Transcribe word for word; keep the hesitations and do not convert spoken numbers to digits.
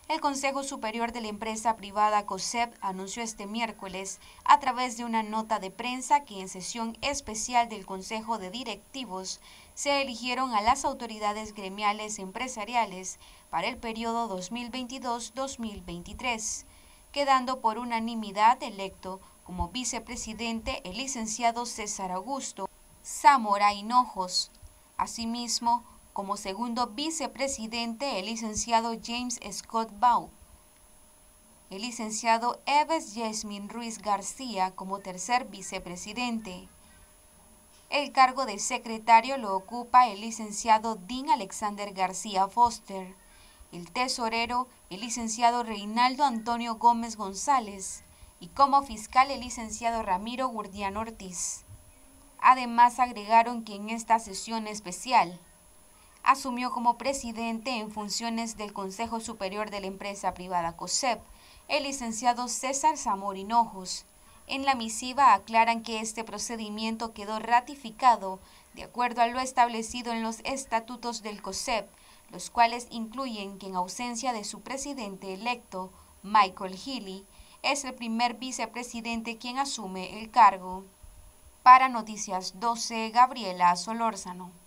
El Consejo Superior de la empresa privada COSEP anunció este miércoles, a través de una nota de prensa, que en sesión especial del Consejo de Directivos se eligieron a las autoridades gremiales empresariales para el periodo dos mil veintidós a dos mil veintitrés, quedando por unanimidad electo como vicepresidente el licenciado César Augusto Zamora Hinojos. Asimismo, como segundo vicepresidente el licenciado James Scott Baugh, el licenciado Eves Yasmin Ruiz García como tercer vicepresidente. El cargo de secretario lo ocupa el licenciado Dean Alexander García Foster, el tesorero el licenciado Reinaldo Antonio Gómez González y como fiscal el licenciado Ramiro Gurdiano Ortiz. Además, agregaron que en esta sesión especial asumió como presidente en funciones del Consejo Superior de la empresa privada COSEP el licenciado César Zamora Hinojos. En la misiva aclaran que este procedimiento quedó ratificado de acuerdo a lo establecido en los estatutos del COSEP, los cuales incluyen que en ausencia de su presidente electo, Michael Healy, es el primer vicepresidente quien asume el cargo. Para Noticias doce, Gabriela Solórzano.